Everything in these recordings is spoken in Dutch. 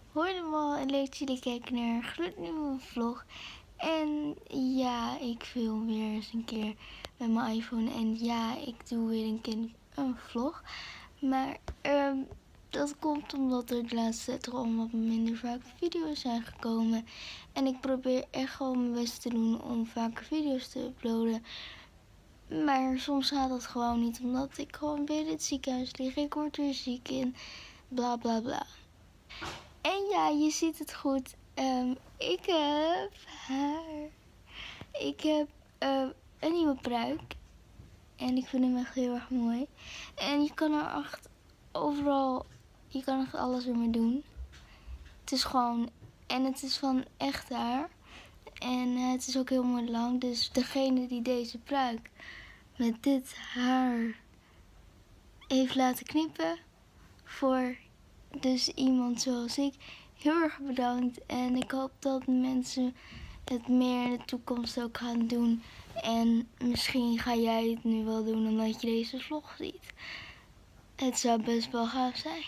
Hoi allemaal en leuk dat jullie kijken naar een gloednieuwe vlog. En ja, ik film weer eens een keer met mijn iPhone. En ja, ik doe weer een keer een vlog. Maar dat komt omdat er de laatste tijd gewoon wat minder vaak video's zijn gekomen. En ik probeer echt gewoon mijn best te doen om vaker video's te uploaden. Maar soms gaat dat gewoon niet, omdat ik gewoon weer in het ziekenhuis lig. Ik word weer ziek in, bla bla bla. En ja, je ziet het goed. Ik heb haar. Ik heb een nieuwe pruik. En ik vind hem echt heel erg mooi. En je kan er echt overal, je kan echt alles ermee doen. Het is gewoon, en het is van echt haar. En het is ook heel mooi lang. Dus degene die deze pruik met dit haar heeft laten knippen voor dus iemand zoals ik, heel erg bedankt. En ik hoop dat mensen het meer in de toekomst ook gaan doen. En misschien ga jij het nu wel doen omdat je deze vlog ziet. Het zou best wel gaaf zijn.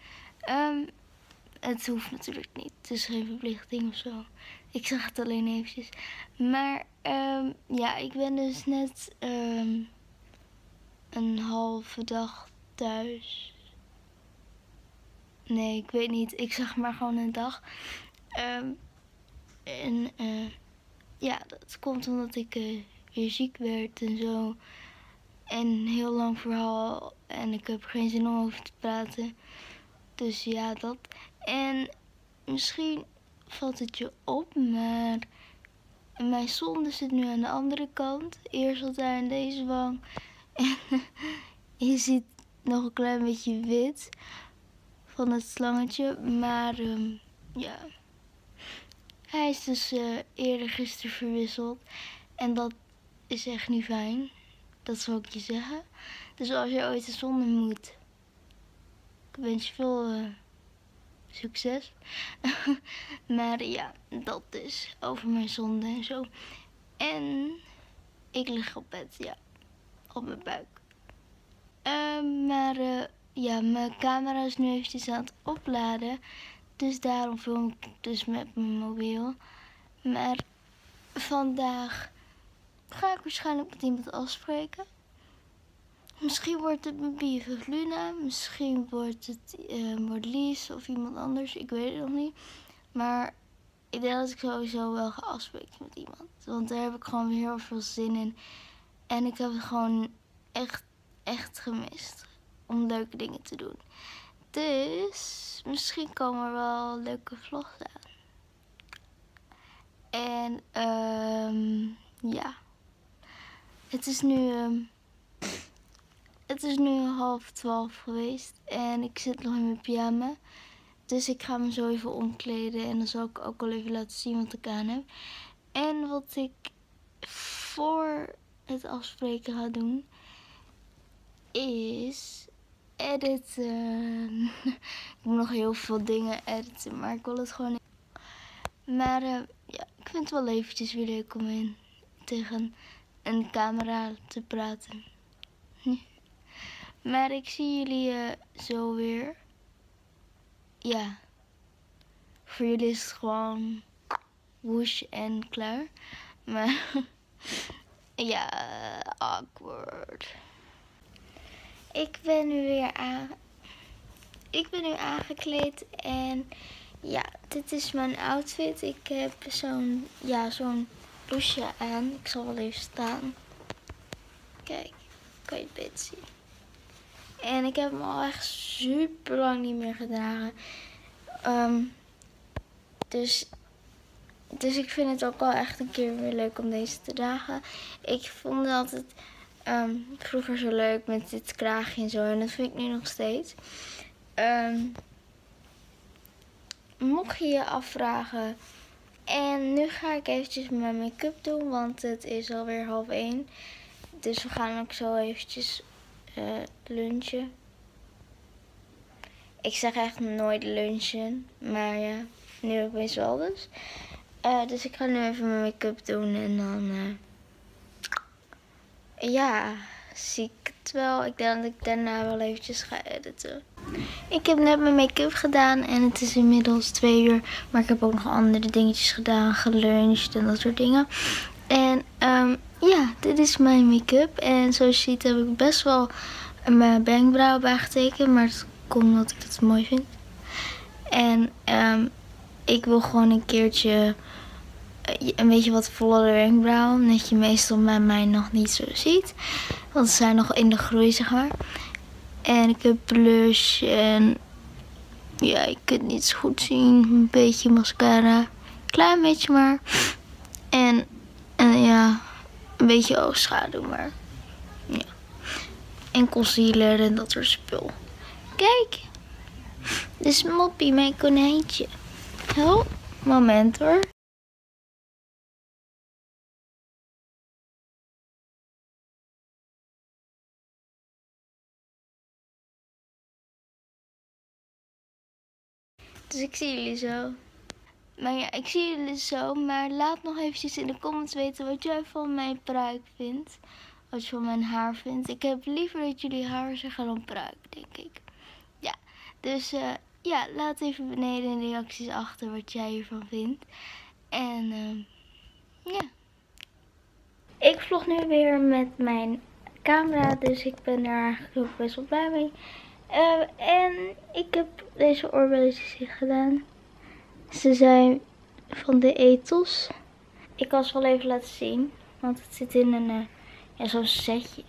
Het hoeft natuurlijk niet. Het is geen verplichting of zo. Ik zeg het alleen eventjes. Maar ja, ik ben dus net een halve dag thuis. Nee, ik weet niet. Ik zeg maar gewoon een dag. En ja, dat komt omdat ik weer ziek werd en zo. En een heel lang verhaal. En ik heb geen zin om over te praten. Dus ja, dat. En misschien valt het je op, maar mijn zonde zit nu aan de andere kant. Eerst zat hij aan deze wang. En je ziet nog een klein beetje wit van het slangetje. Maar ja, hij is dus eerder gisteren verwisseld. En dat is echt niet fijn. Dat zal ik je zeggen. Dus als je ooit een zonde moet, ik wens je veel succes. Maar ja, dat is over mijn zonde en zo. En ik lig op bed, ja. Op mijn buik. Maar ja, mijn camera is nu eventjes aan het opladen. Dus daarom film ik dus met mijn mobiel. Maar vandaag ga ik waarschijnlijk met iemand afspreken. Misschien wordt het mijn BFF Luna. Misschien wordt het Lies of iemand anders. Ik weet het nog niet. Maar ik denk dat ik sowieso wel ga afspreken met iemand. Want daar heb ik gewoon weer heel veel zin in. En ik heb het gewoon echt gemist. Om leuke dingen te doen. Dus misschien komen er wel leuke vlogs aan. En ja. Het is nu 11:30 geweest. En ik zit nog in mijn pyjama. Dus ik ga me zo even omkleden. En dan zal ik ook wel even laten zien wat ik aan heb. En wat ik voor het afspreken ga doen, is editen. Ik moet nog heel veel dingen editen, maar ik wil het gewoon. Maar ja, ik vind het wel eventjes weer leuk om tegen een camera te praten. Maar ik zie jullie zo weer. Ja, voor jullie is het gewoon woesh en klaar. Maar ja, awkward. Ik ben nu aangekleed en ja, dit is mijn outfit. Ik heb zo'n blouseje aan. Ik zal wel even staan. Kijk, kan je het beter zien. En ik heb hem al echt super lang niet meer gedragen. Dus ik vind het ook wel echt een keer weer leuk om deze te dragen. Ik vond het altijd vroeger zo leuk met dit kraagje en zo. En dat vind ik nu nog steeds. Mocht je je afvragen. En nu ga ik eventjes mijn make-up doen. Want het is alweer 12:30. Dus we gaan ook zo eventjes lunchen. Ik zeg echt nooit lunchen. Maar ja, nu opeens wel dus. Dus ik ga nu even mijn make-up doen. En dan ja, zie ik het wel. Ik denk dat ik daarna wel eventjes ga editen. Ik heb net mijn make-up gedaan en het is inmiddels 2 uur. Maar ik heb ook nog andere dingetjes gedaan, geluncht en dat soort dingen. En ja, dit is mijn make-up. En zoals je ziet heb ik best wel mijn wenkbrauw bijgetekend. Maar het komt omdat ik het mooi vind. En ik wil gewoon een keertje een beetje wat vollere wenkbrauw. Dat je meestal bij mij nog niet zo ziet. Want ze zijn nog in de groei, zeg maar. En ik heb blush en ja, ik kan het niet zo goed zien. Een beetje mascara. Klein beetje maar. En ja, een beetje oogschaduw maar. Ja. En concealer en dat soort spul. Kijk. Dit is Moppie, mijn konijntje. Oh, moment hoor. Dus ik zie jullie zo. Maar ja, ik zie jullie zo. Maar laat nog eventjes in de comments weten wat jij van mijn pruik vindt. Wat je van mijn haar vindt. Ik heb liever dat jullie haar zeggen dan pruik, denk ik. Ja, dus ja, laat even beneden in de reacties achter wat jij hiervan vindt. En ja. Ik vlog nu weer met mijn camera. Dus ik ben daar eigenlijk ook best wel blij mee. En ik heb deze oorbelletjes hier gedaan. Ze zijn van de Ethos. Ik kan ze wel even laten zien. Want het zit in een ja, zo'n setje.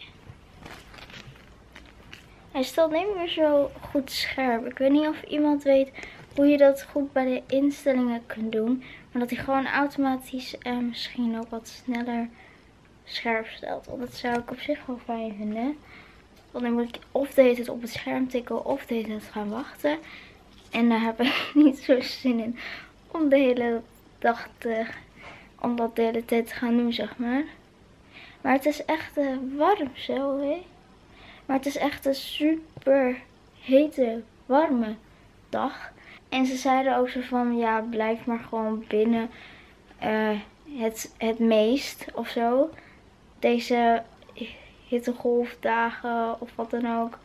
Hij staat niet meer zo goed scherp. Ik weet niet of iemand weet hoe je dat goed bij de instellingen kunt doen. Maar dat hij gewoon automatisch misschien ook wat sneller scherp stelt. Want dat zou ik op zich wel fijn vinden. Want dan moet ik of de hele tijd op het scherm tikken of de hele tijd gaan wachten. En daar heb ik niet zo zin in om de hele dag om dat de hele tijd te gaan doen, zeg maar. Maar het is echt warm zo, hè. Maar het is echt een super hete, warme dag. En ze zeiden ook zo van, ja, blijf maar gewoon binnen het meest of zo. Deze hittegolfdagen of wat dan ook.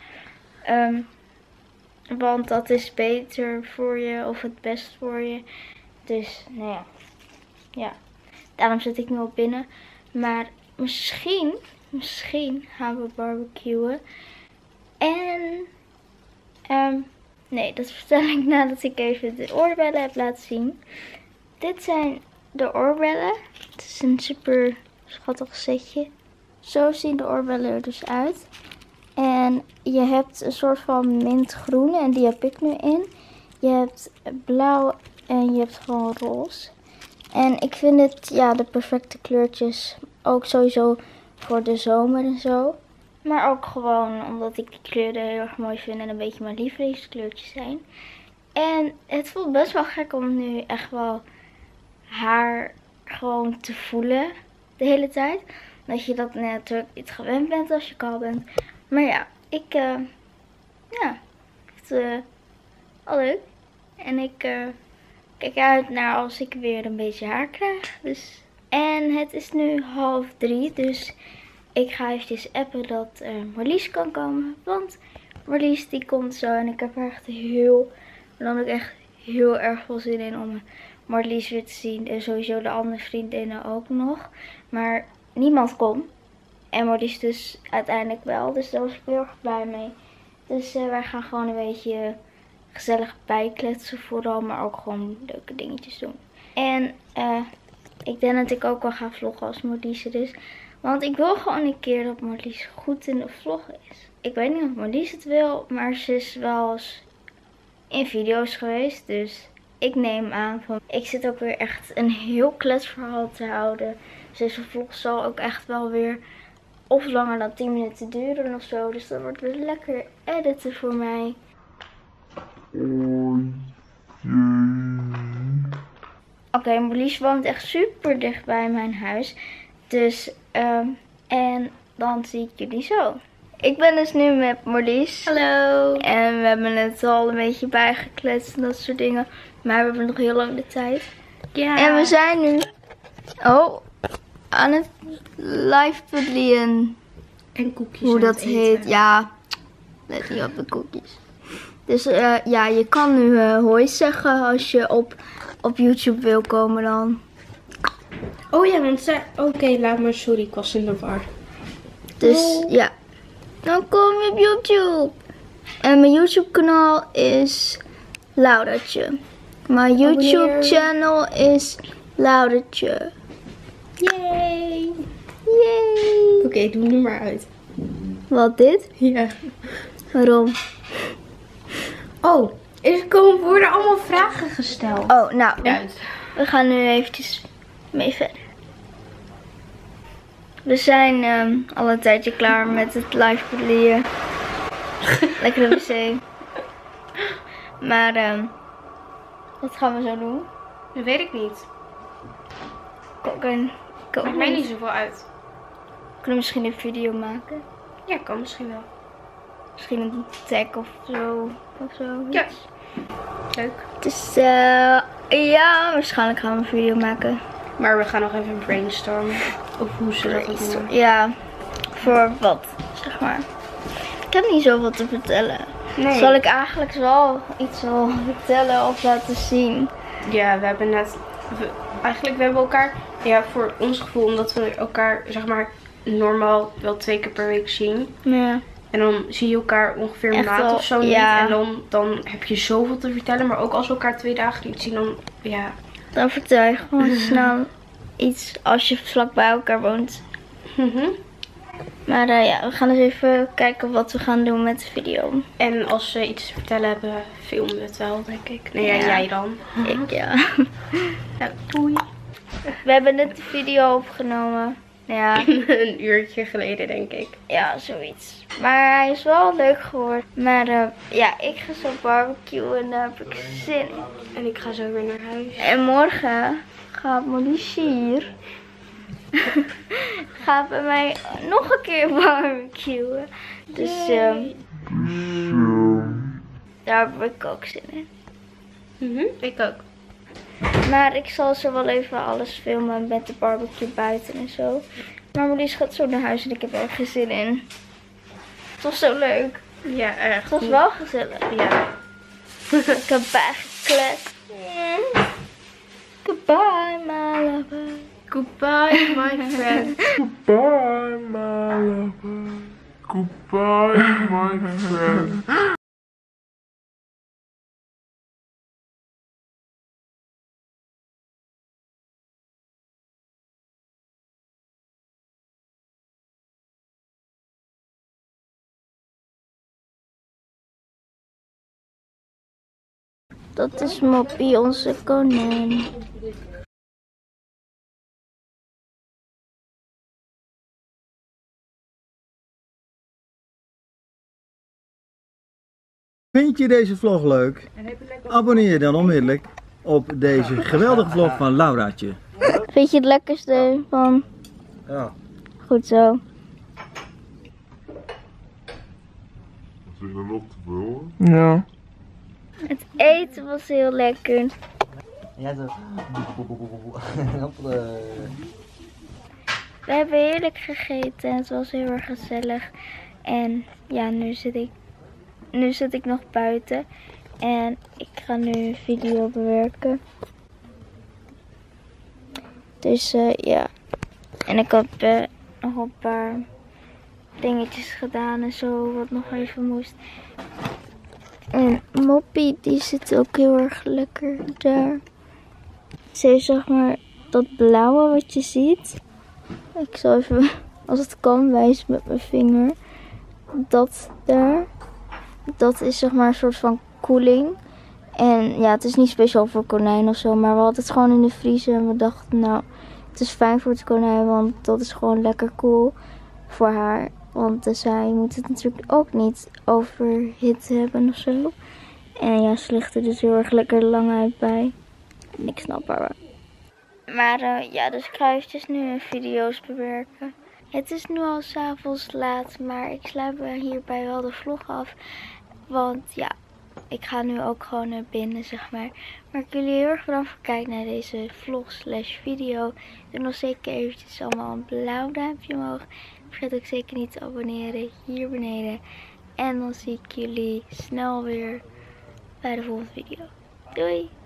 Want dat is beter voor je of het best voor je. Dus, nou ja. Ja. Daarom zit ik nu op binnen. Maar misschien gaan we barbecuen. En, nee, dat vertel ik nadat ik even de oorbellen heb laten zien. Dit zijn de oorbellen. Het is een super schattig setje. Zo zien de oorbellen er dus uit. En je hebt een soort van mintgroen en die heb ik nu in. Je hebt blauw en je hebt gewoon roze. En ik vind het, ja, de perfecte kleurtjes. Ook sowieso voor de zomer en zo. Maar ook gewoon omdat ik die kleuren heel erg mooi vind en een beetje mijn lievelingskleurtjes zijn. En het voelt best wel gek om nu echt wel haar gewoon te voelen de hele tijd. Dat je dat natuurlijk niet gewend bent als je kaal bent. Maar ja, ik ja, het al leuk. En ik kijk uit naar als ik weer een beetje haar krijg. Dus. En het is nu 2:30, dus ik ga eventjes appen dat Marlies kan komen. Want Marlies die komt zo en ik heb er echt heel erg veel zin in om Marlies weer te zien. En sowieso de andere vriendinnen ook nog. Maar niemand kon. En Marlies dus uiteindelijk wel. Dus daar was ik heel erg blij mee. Dus wij gaan gewoon een beetje gezellig bijkletsen vooral. Maar ook gewoon leuke dingetjes doen. En ik denk dat ik ook wel ga vloggen als Marlies er is. Want ik wil gewoon een keer dat Marlies goed in de vlog is. Ik weet niet of Marlies het wil. Maar ze is wel eens in video's geweest. Dus ik neem aan van, ik zit ook weer echt een heel kletsverhaal te houden. Dus deze vlog zal ook echt wel weer of langer dan 10 minuten duren of zo. Dus dat wordt weer lekker editen voor mij. Oké, Marlies woont echt super dicht bij mijn huis. Dus, en dan zie ik jullie zo. Ik ben dus nu met Marlies. Hallo. En we hebben het al een beetje bijgekletst en dat soort dingen. Maar we hebben nog heel lang de tijd. Ja. En we zijn nu aan het live publien. En koekjes. hoe aan dat het eten. heet. Ja, let niet op de koekjes. Dus ja, je kan nu hoi zeggen als je op YouTube wil komen dan. Oh ja, want zij... Oké, laat maar. Sorry, ik was in de war. Dus ja, dan kom je op YouTube. En mijn YouTube kanaal is Laudertje. Mijn YouTube channel is Laudertje. Yay! Yay! Oké, doe nu maar uit. Wat dit? Ja. Waarom? Oh, worden allemaal vragen gesteld. Oh, nou, Uit. we gaan nu eventjes mee verder. We zijn al een tijdje klaar met het live publieren. Lekker de wc. Maar wat gaan we zo doen? Dat weet ik niet. Koken. Maakt mij niet zoveel uit. Kunnen we misschien een video maken? Ja, kan misschien wel. Misschien een tag of zo. Ja. Leuk. Dus ja, waarschijnlijk gaan we een video maken. Maar we gaan nog even brainstormen. Of hoe ze dat ook doen. Ja, voor wat, zeg maar. Ik heb niet zoveel te vertellen. Nee. Zal ik eigenlijk wel iets wel vertellen of laten zien? Ja, we hebben net... Eigenlijk, we hebben elkaar... Ja, voor ons gevoel, omdat we elkaar, zeg maar, normaal wel 2 keer per week zien. Ja. En dan zie je elkaar ongeveer een Echt maand wel, of zo ja. niet. En dan heb je zoveel te vertellen. Maar ook als we elkaar 2 dagen niet zien, dan... Ja. Dan vertel je gewoon snel iets als je vlak bij elkaar woont. Maar ja, we gaan eens even kijken wat we gaan doen met de video. En als ze iets te vertellen hebben, filmen we het wel, denk ik. Nee, Ja. jij dan. Ik, ja. Nou, doei. We hebben net de video opgenomen. Ja, Een uurtje geleden, denk ik. ja, zoiets. Maar hij is wel leuk geworden. Maar ja, ik ga zo barbecuen en daar heb ik zin in. En ik ga zo weer naar huis. En morgen gaat Maurice hier. Gaat bij mij nog een keer barbecuen. Dus daar heb ik ook zin in. Ik ook. Maar ik zal zo wel even alles filmen met de barbecue buiten en zo. Maar Maurice gaat zo naar huis en ik heb er geen zin in. Het was zo leuk. Ja, erg. Het was wel gezellig. Ja. Ik heb bijgekletst. Goodbye, my lover. Goodbye, my friend. Goodbye, my lover. Goodbye, my friend. Dat is Moppie, onze konijn. Vind je deze vlog leuk? Abonneer je dan onmiddellijk op deze geweldige vlog van Lauraatje. Vind je het lekkerste van? Ja. Goed zo. Wat is er nog te veel? Ja. Het eten was heel lekker. Ja, zo. We hebben heerlijk gegeten en het was heel erg gezellig. En ja, nu zit ik nog buiten. En ik ga nu een video bewerken. Dus ja. En ik heb nog een paar dingetjes gedaan en zo, wat nog even moest. En Moppie, die zit ook heel erg lekker daar. Ze heeft zeg maar dat blauwe wat je ziet. Ik zal even, als het kan, wijzen met mijn vinger. Dat daar. Dat is zeg maar een soort van koeling. En ja, het is niet speciaal voor konijn of zo. Maar we hadden het gewoon in de vriezer. En we dachten, nou, het is fijn voor het konijn. Want dat is gewoon lekker cool voor haar. Want zij moet het natuurlijk ook niet overhit hebben of zo. En ja, ze ligt er dus heel erg lekker lang uit bij. Ik snap haar wel. Maar ja, dus ik ga eventjes nu video's bewerken. Het is nu al 's avonds laat, maar ik sluit hierbij wel de vlog af. Want ja, ik ga nu ook gewoon naar binnen, zeg maar. Maar ik wil jullie heel erg bedankt voor het kijken naar deze vlog/video. Doe nog zeker eventjes allemaal een blauw duimpje omhoog. Vergeet ook zeker niet te abonneren hier beneden. En dan zie ik jullie snel weer bij de volgende video. Doei!